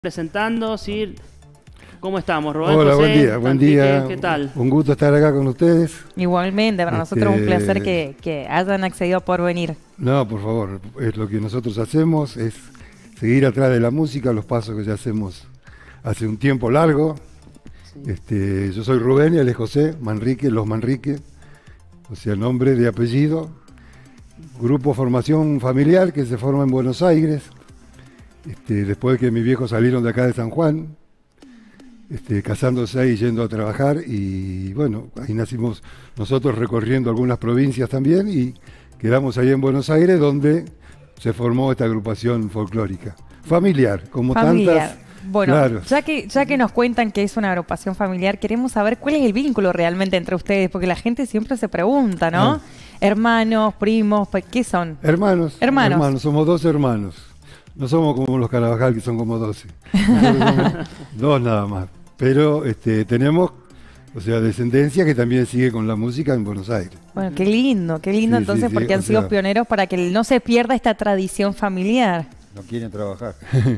Presentando, ¿sí? ¿Cómo estamos, Rubén? Hola, José, buen día. ¿Qué tal? Un gusto estar acá con ustedes. Igualmente, para nosotros es un placer que hayan accedido por venir. No, por favor, es lo que nosotros hacemos, es seguir atrás de la música, los pasos que ya hacemos hace un tiempo largo. Sí. Yo soy Rubén y él es José Manrique, Los Manrique, o sea, nombre de apellido. Grupo Formación Familiar que se forma en Buenos Aires. Después de que mis viejos salieron de acá de San Juan, casándose ahí, yendo a trabajar, y bueno, ahí nacimos nosotros recorriendo algunas provincias también, y quedamos ahí en Buenos Aires, donde se formó esta agrupación folclórica. Familiar, como tantas. Bueno, claro. ya que nos cuentan que es una agrupación familiar, queremos saber cuál es el vínculo realmente entre ustedes, porque la gente siempre se pregunta, ¿no? Hermanos, primos, ¿qué son? Hermanos, somos dos hermanos. No somos como los Carabajal, que son como 12. Somos dos nada más. Pero tenemos, o sea, descendencia que también sigue con la música en Buenos Aires. Bueno, qué lindo entonces, sí, porque han sido pioneros para que no se pierda esta tradición familiar. No quieren trabajar.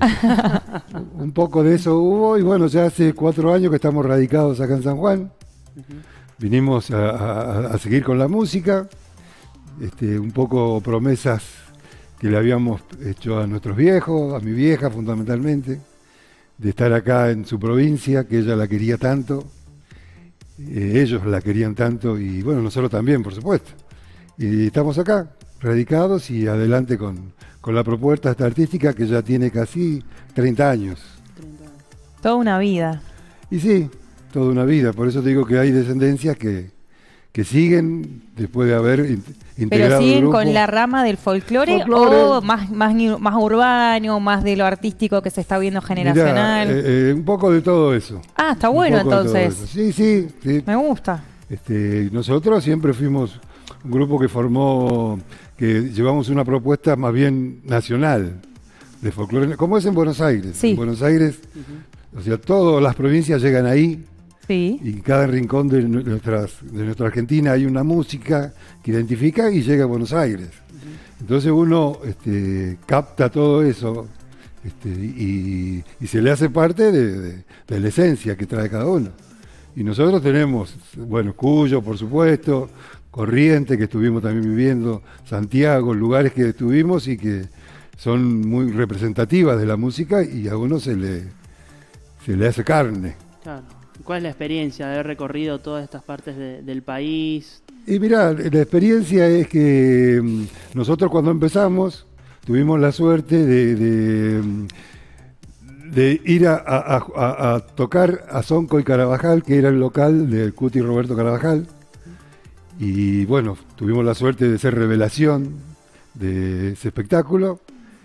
Un poco de eso hubo, y bueno, ya hace 4 años que estamos radicados acá en San Juan. Vinimos a seguir con la música, un poco promesas que le habíamos hecho a nuestros viejos, a mi vieja fundamentalmente, de estar acá en su provincia, que ella la quería tanto, ellos la querían tanto, y bueno, nosotros también, por supuesto. Y estamos acá, radicados y adelante con la propuesta esta artística que ya tiene casi 30 años. Toda una vida. Y sí, toda una vida, por eso te digo que hay descendencias que siguen después de haber integrado. ¿Pero siguen el grupo con la rama del folclore o más urbano, más de lo artístico que se está viendo generacional? Mirá, un poco de todo eso. Ah, está bueno entonces. Sí. Me gusta. Nosotros siempre fuimos un grupo que llevamos una propuesta más bien nacional de folclore, como es en Buenos Aires. Sí. En Buenos Aires, o sea, todas las provincias llegan ahí. Sí. Y en cada rincón de nuestra Argentina hay una música que identifica y llega a Buenos Aires. Entonces uno capta todo eso y se le hace parte de la esencia que trae cada uno. Y nosotros tenemos, bueno, Cuyo, por supuesto, Corrientes, que estuvimos también viviendo, Santiago, lugares que estuvimos y que son muy representativas de la música, y a uno se le hace carne. Claro. ¿Cuál es la experiencia de haber recorrido todas estas partes del país? Y mirá, la experiencia es que nosotros cuando empezamos tuvimos la suerte de ir a tocar a Sonco y Carabajal, que era el local del Cuti Roberto Carabajal. Y bueno, tuvimos la suerte de ser revelación de ese espectáculo.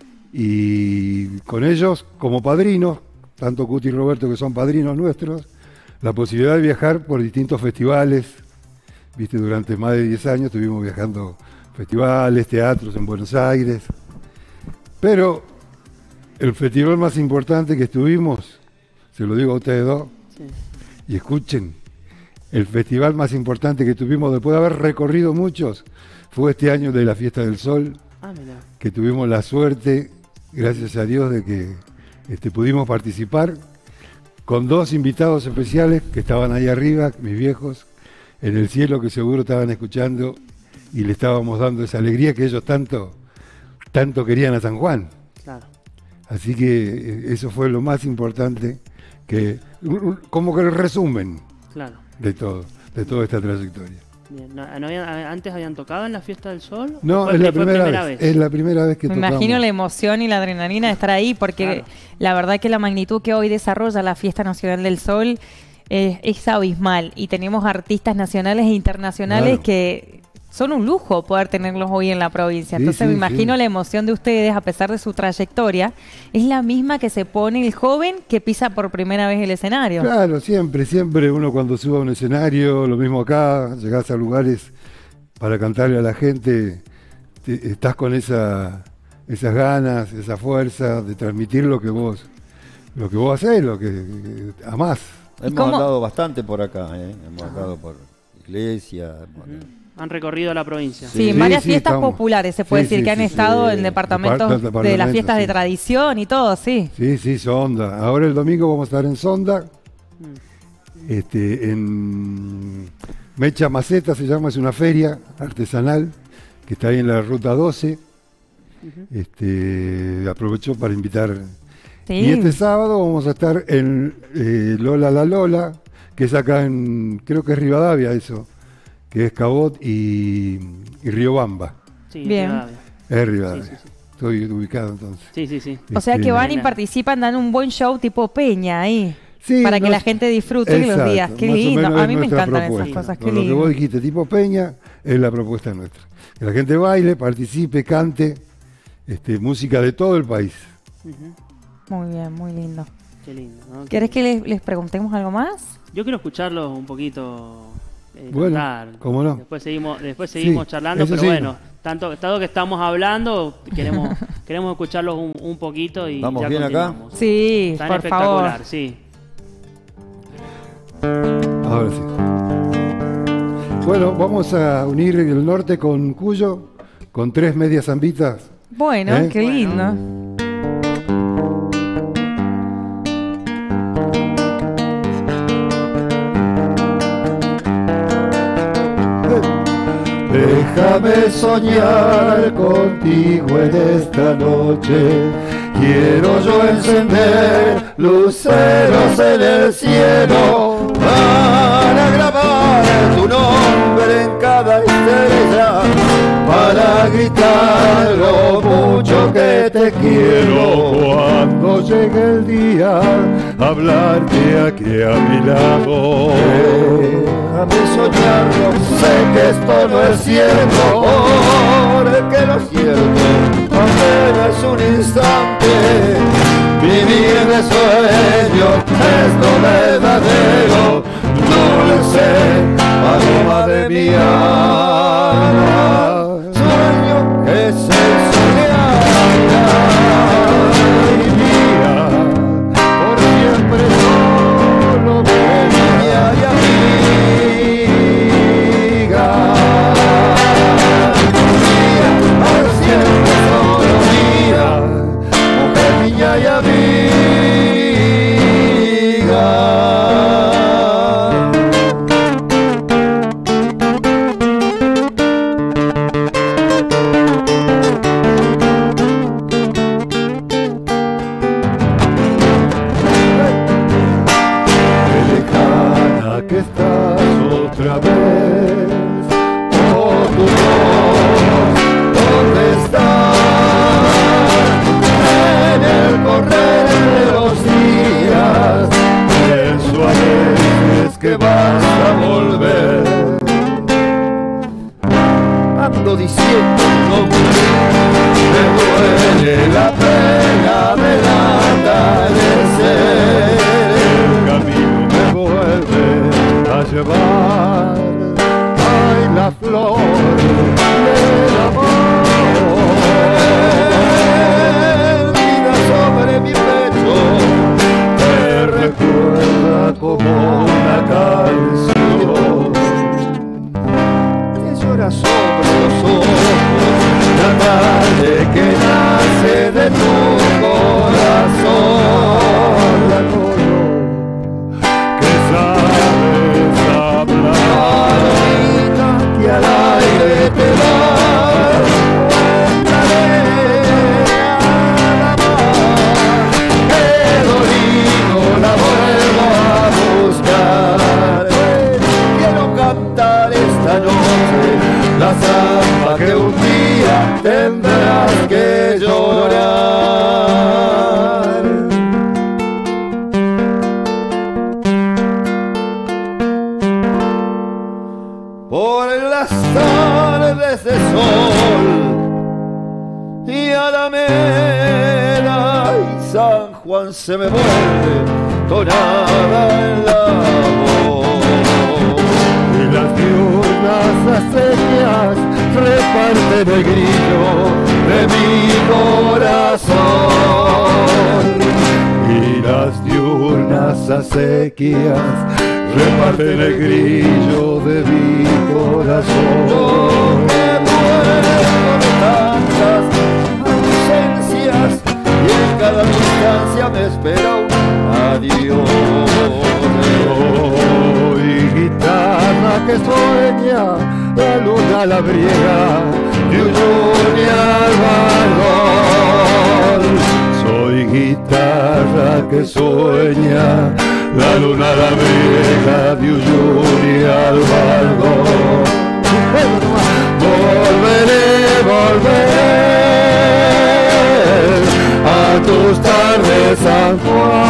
Y con ellos, como padrinos, tanto Cuti y Roberto, que son padrinos nuestros, la posibilidad de viajar por distintos festivales. Viste, durante más de 10 años estuvimos viajando festivales, teatros en Buenos Aires. Pero el festival más importante que estuvimos, se lo digo a ustedes dos, y escuchen, el festival más importante que tuvimos después de haber recorrido muchos, fue este año de la Fiesta del Sol, que tuvimos la suerte, gracias a Dios, de que pudimos participar con 2 invitados especiales que estaban ahí arriba, mis viejos, en el cielo, que seguro estaban escuchando, y le estábamos dando esa alegría que ellos tanto querían a San Juan. Claro. Así que eso fue lo más importante, como que el resumen de toda esta trayectoria. Bien. ¿Antes habían tocado en la Fiesta del Sol? No, es la primera vez. Es la primera vez que tocamos. Me imagino la emoción y la adrenalina de estar ahí, porque la verdad que la magnitud que hoy desarrolla la Fiesta Nacional del Sol es abismal. Y tenemos artistas nacionales e internacionales que son un lujo poder tenerlos hoy en la provincia. Entonces me imagino la emoción de ustedes, a pesar de su trayectoria, es la misma que se pone el joven que pisa por primera vez el escenario. Claro, siempre uno cuando sube a un escenario, lo mismo acá, llegás a lugares para cantarle a la gente, estás con esas ganas, esa fuerza de transmitir lo que vos hacés, lo que amás. Hemos andado bastante por acá, hemos andado por iglesia. Han recorrido la provincia. Sí, varias fiestas estamos. populares, se puede decir, que han estado en departamentos de las fiestas de tradición y todo, sí. Sí, Sonda. Ahora el domingo vamos a estar en Sonda, en Mecha Maceta se llama, es una feria artesanal que está ahí en la ruta 12. Aprovecho para invitar. Sí. Y este sábado vamos a estar en Lola la Lola, que es acá en, creo que es Rivadavia eso, que es Cabot y Riobamba. Sí, Bien. Rivadavia. Es Rivadavia. Sí. Estoy ubicado entonces. Sí. O sea que van y participan, dan un buen show tipo peña ahí. Sí, para que la gente disfrute los días. Qué más o lindo. menos A es mí me nuestra encantan esas propuesta. cosas. Qué Con lo que lindo. vos dijiste, tipo peña, es la propuesta nuestra. Que la gente baile, participe, cante, música de todo el país. Muy bien, muy lindo. Qué lindo, ¿no? ¿Querés que les preguntemos algo más? Yo quiero escucharlos un poquito Bueno, cantar. cómo no. Después seguimos Sí, charlando, eso pero sí. bueno, tanto que estamos hablando, queremos escucharlos un poquito y ¿Vamos ya bien acá? continuamos. Sí, Tan por espectacular, favor. sí. Ahora sí. Bueno, vamos a unir el norte con Cuyo, con 3 medias zambitas. Bueno, qué Bueno. lindo. Déjame soñar contigo en esta noche. Quiero yo encender luceros en el cielo Para grabar tu nombre en cada estrella, para gritar lo mucho que te quiero. Cuando llegue el día, hablarte aquí a mi lado. déjame soñarlo. Sé que esto no es cierto, Porque lo cierto apenas un instante. vivir de sueño es lo verdadero, dulce paloma de mi alma. Sueño que se soñará. Ay, mía, por siempre solo Niña y amiga. por siempre solo mía, mujer, niña y amiga. Qué lejana que estás otra vez. Oh, tu voz, ¿dónde estás? En el correr de los días, pienso a veces que vas a volver. Ando diciendo tu nombre. Me duele la pena de atardecer. El camino me vuelve a llevar. Ay, la flor del amor. Vida sobre mi pecho. Me recuerda como una canción. Que llora sobre los ojos. La madre que nace de tu corazón, la coro que sabes hablar, que al aire te vas, que dolido la vuelvo a buscar. Quiero cantar esta noche La samba que un día tendrás que llorar. por las tardes de sol y Alameda y San Juan se me vuelve tonada en la voz. Y las diurnas acequias reparten el grillo de mi corazón. Y las diurnas acequias reparten el grillo de mi corazón. Yo que muero de tantas ausencias y en cada distancia me espera un adiós. Soy guitarra que sueña la luna labriega de Uyuni al balcón. Soy guitarra que sueña la luna labriega de Uyuni al balcón. Volveré, volveré a tus tardes, San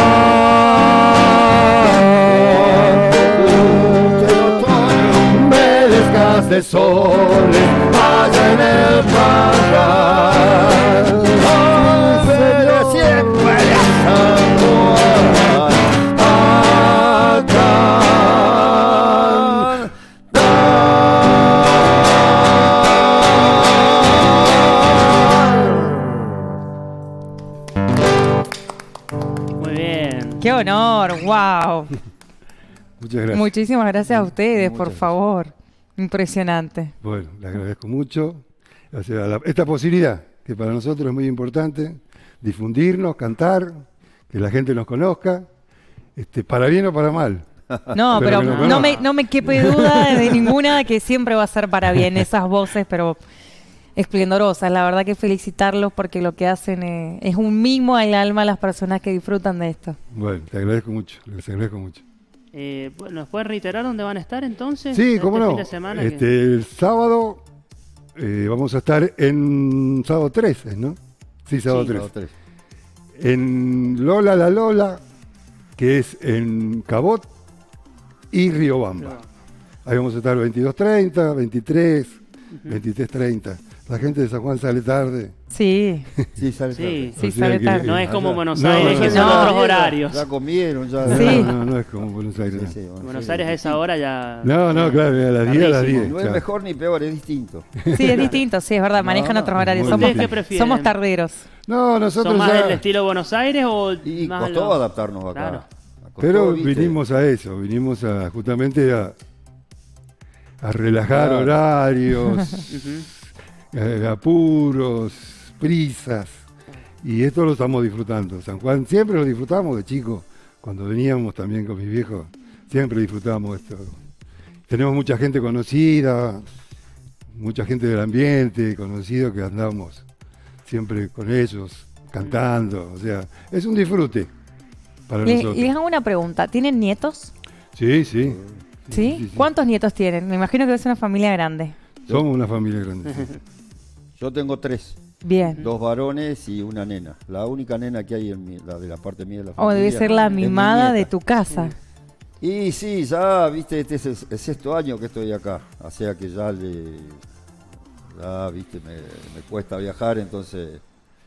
Juan. Melescas de soles allá en el parral. Volveré siempre a San Juan, a Muy bien. ¡Qué honor! ¡Wow! Muchas gracias. Muchísimas gracias a ustedes, por Muchas favor. Impresionante. Bueno, le agradezco mucho. O sea, esta posibilidad, que para nosotros es muy importante, difundirnos, cantar, que la gente nos conozca, para bien o para mal. No, pero Pero que lo no me quepe duda de ninguna que siempre va a ser para bien esas voces, pero esplendorosas. La verdad que felicitarlos porque lo que hacen es un mimo al alma a las personas que disfrutan de esto. Bueno, te agradezco mucho, les agradezco mucho. Bueno, ¿nos pueden reiterar dónde van a estar entonces? Sí, cómo no. Fin de semana El sábado vamos a estar en sábado 13, ¿no? Sí, sábado Sí, 13. En Lola la Lola, que es en Cabot y Riobamba. Ahí vamos a estar 22:30, 23, 23:30. La gente de San Juan sale tarde. Sí, Sí, sale Sí, sí, O sea sale que- tarde. no es como Buenos No, Aires, no, que no, son no. otros horarios. Ya comieron, ya. Sí. No es como Buenos Aires. Sí, bueno, Buenos sí. Aires a esa hora ya... No, claro, a las 10, a las 10. No es claro. mejor ni peor, es distinto. Sí, es distinto, sí, es verdad, manejan No, otros horarios. muy Somos, bien. ¿Ustedes qué prefieren? somos tarderos. No, nosotros ¿Son más ya... del estilo Buenos Aires o Y más costó lo- adaptarnos acá. Claro. Costó, Pero ¿viste? vinimos a eso, vinimos a justamente a relajar Claro. horarios, Ujú. apuros, prisas, y esto lo estamos disfrutando. San Juan siempre lo disfrutamos de chico, cuando veníamos también con mis viejos, siempre disfrutamos esto. Tenemos mucha gente conocida, mucha gente del ambiente conocido que andamos siempre con ellos, cantando, o sea, es un disfrute para nosotros. Les hago una pregunta, ¿tienen nietos? Sí, sí. ¿Sí? ¿Cuántos nietos tienen? Me imagino que es una familia grande. Somos una familia grande. sí. Yo tengo 3, Bien. 2 varones y una nena. La única nena que hay la de la parte mía de la O familia. debe ser la es mi mimada de nieta. tu casa. Y sí, ya, viste, este es el 6º año que estoy acá. O sea que ya viste, me cuesta viajar, entonces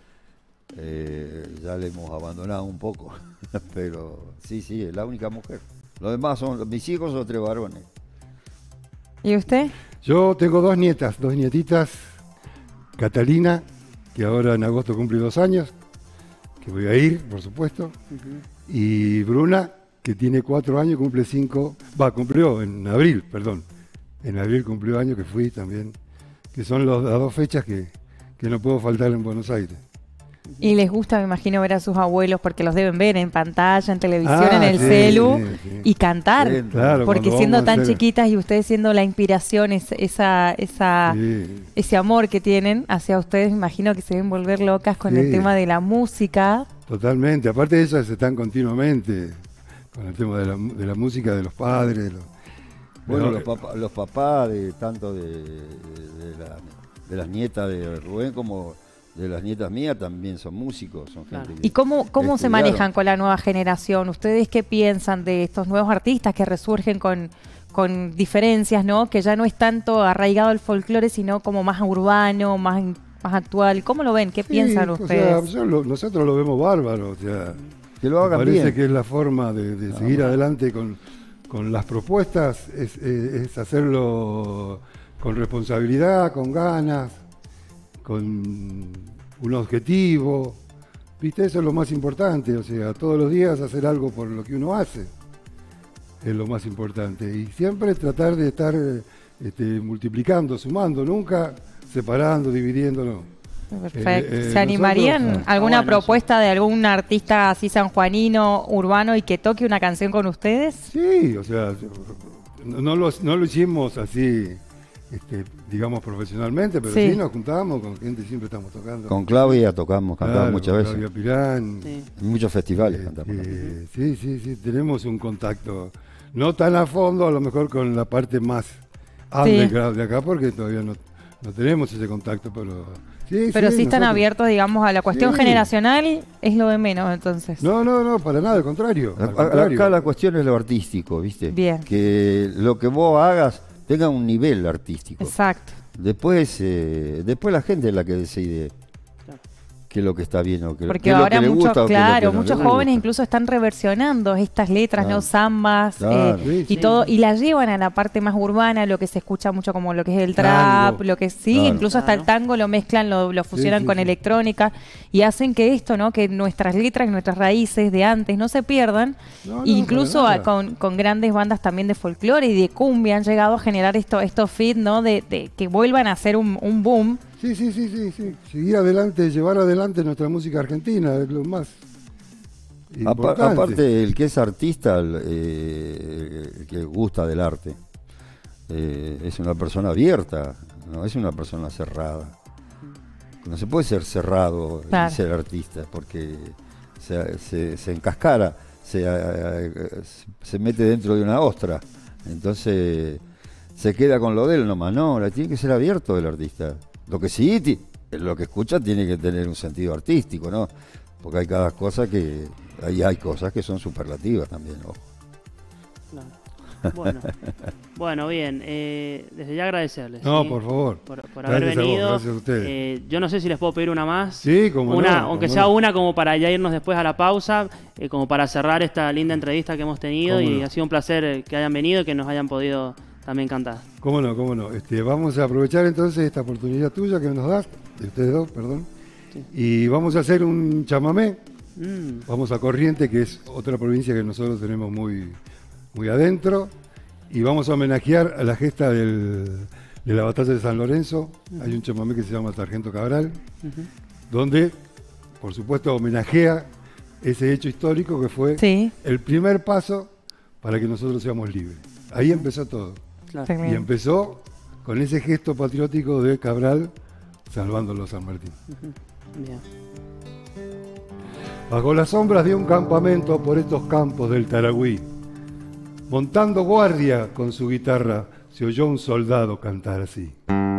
ya le hemos abandonado un poco. Pero sí, es la única mujer. Los demás son, mis hijos son 3 varones. ¿Y usted? Yo tengo 2 nietas, 2 nietitas. Catalina, que ahora en agosto cumple 2 años, que voy a ir, por supuesto. Y Bruna, que tiene 4 años, cumple 5, cumplió en abril, perdón. En abril cumplió años que fui también, que son las 2 fechas que no puedo faltar en Buenos Aires. Y les gusta, me imagino, ver a sus abuelos porque los deben ver en pantalla, en televisión, en el sí, celu sí. y cantar. Bien. Claro, Porque cuando siendo vamos a tan hacer- chiquitas y ustedes siendo la inspiración, Sí. ese amor que tienen hacia ustedes, me imagino que se deben volver locas con el Sí. tema de la música. Totalmente, aparte de ellas están continuamente con el tema de la música de los padres. Bueno, Pero- los papás de tanto de las nietas de Rubén como de las nietas mías también son músicos, son gente Claro. que ¿Y cómo se estudiaron. manejan con la nueva generación? ¿Ustedes qué piensan de estos nuevos artistas que resurgen con diferencias, ¿no? Que ya no es tanto arraigado el folclore, sino como más urbano, más actual. ¿Cómo lo ven? ¿Qué Sí, piensan o ustedes? sea, nosotros lo vemos bárbaro, o sea, Que lo me hagan parece bien. que es la forma de seguir adelante con las propuestas, es hacerlo con responsabilidad, con ganas, con un objetivo, ¿viste? Eso es lo más importante, o sea, todos los días hacer algo por lo que uno hace. es lo más importante. Y siempre tratar de estar multiplicando, sumando, nunca separando, dividiendo, no. Perfecto. ¿Se animarían alguna bueno, propuesta de algún artista así sanjuanino, urbano, y que toque una canción con ustedes? Sí, o sea, no lo hicimos así, digamos, profesionalmente, pero sí nos juntábamos con gente, siempre estamos tocando. Con Claudia tocamos, cantamos muchas veces. Claudia Pirán. Sí. En muchos festivales cantamos. Sí, tenemos un contacto, no tan a fondo, a lo mejor con la parte más underground de acá, porque todavía no tenemos ese contacto, pero sí están nosotros abiertos, digamos, a la cuestión generacional, es lo de menos, entonces. No, para nada, al contrario. Acá la cuestión es lo artístico, ¿viste? Bien. Que lo que vos hagas tenga un nivel artístico. Exacto. Después la gente es la que decide qué es lo que está bien o qué Porque es lo ahora que le gusta o qué es lo que no muchos le jóvenes gusta. incluso están reversionando estas letras, Claro. ¿no? Zambas, Claro. y todo, y las llevan a la parte más urbana, lo que se escucha mucho como lo que es el trap, Tango. lo que sí, Claro. incluso hasta el tango lo mezclan, lo fusionan con electrónica, y hacen que esto, ¿no? Que nuestras letras, nuestras raíces de antes no se pierdan. No, Incluso para nada. con grandes bandas también de folclore y de cumbia han llegado a generar estos feat, ¿no? De que vuelvan a hacer un boom. Sí. Seguir adelante, llevar adelante nuestra música argentina, es lo más importante. Aparte, el que es artista, el que gusta del arte, es una persona abierta, no es una persona cerrada. No se puede ser cerrado Claro. y ser artista, porque se encascara, se mete dentro de una ostra. Entonces se queda con lo de él nomás. No, tiene que ser abierto el artista. Lo que sí, lo que escucha tiene que tener un sentido artístico, ¿no? Porque hay cada cosa que... hay cosas que son superlativas también, ojo. Claro. Bueno, bien. Desde ya agradecerles. No, ¿sí? por favor. Por haber Gracias a vos, venido. gracias a ustedes. Yo no sé si les puedo pedir una más. Sí, como una, no, aunque cómo sea no. una como para ya irnos después a la pausa, como para cerrar esta linda entrevista que hemos tenido. Cómo Y no. ha sido un placer que hayan venido y que nos hayan podido también cantar. ¿Cómo no? Vamos a aprovechar entonces esta oportunidad tuya que nos das, de ustedes dos, perdón, y vamos a hacer un chamamé. Vamos a Corrientes, que es otra provincia que nosotros tenemos muy, muy adentro, y vamos a homenajear a la gesta de la batalla de San Lorenzo. Hay un chamamé que se llama Sargento Cabral, donde, por supuesto, homenajea ese hecho histórico que fue el primer paso para que nosotros seamos libres. Ahí empezó todo. Claro. Y empezó con ese gesto patriótico de Cabral salvándolo a San Martín. Bien. Bajo las sombras de un campamento por estos campos del Taragüí, montando guardia con su guitarra, se oyó un soldado cantar así.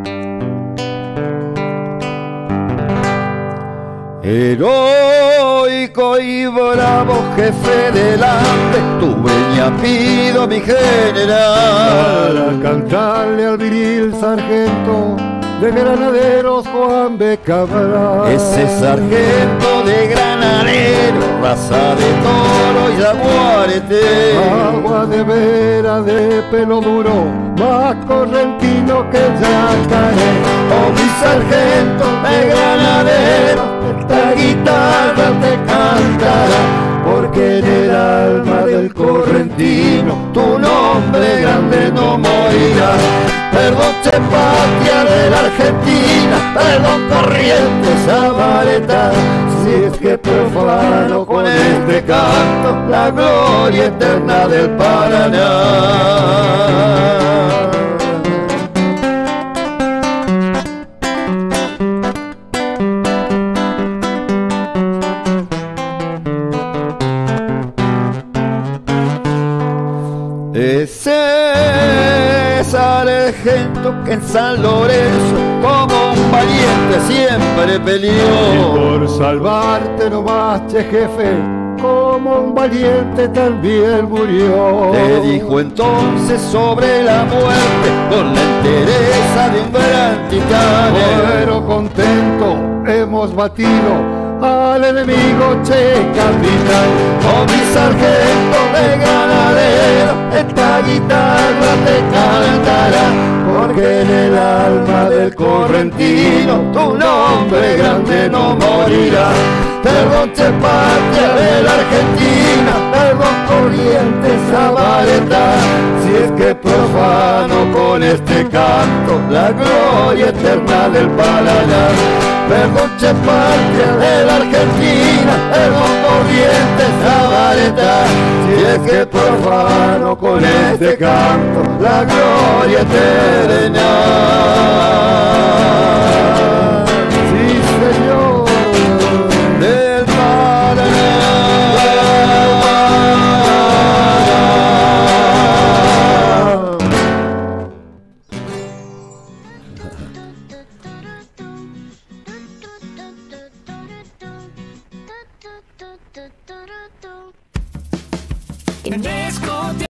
Heroico y bravo jefe del hambre, tu veña pido mi general. Para cantarle al viril sargento de granaderos Juan B. Cabral. Ese sargento de granadero, raza de toro y jaguarete. Agua de vera de pelo duro, más correntino que yacaré. Oh, mi sargento de granadero, esta guitarra te cantará, porque en el alma del correntino tu nombre grande no morirá. Perdón, patria de la Argentina, perdón, Corrientes, Zabaleta, si es que profano con este canto la gloria eterna del Paraná. Ese sargento que en San Lorenzo como un valiente siempre Y peleó. por salvarte nomás, che jefe, como un valiente también murió. Le dijo entonces sobre la muerte con la entereza de un gran titán. Pero contento hemos batido al enemigo, che capitán. Oh, mi sargento de granadero, esta guitarra te cantará, porque en el alma del correntino tu nombre grande no morirá. Perdón, che patria de la Argentina, perdón, corriente Zabaleta, si es que profano con este canto la gloria eterna del Paraná. Perdón, che, patria de la Argentina, perdón, corriente Zabaleta, si es que profano con este canto la gloria eterna. Sí, señor, del Paraná. Disco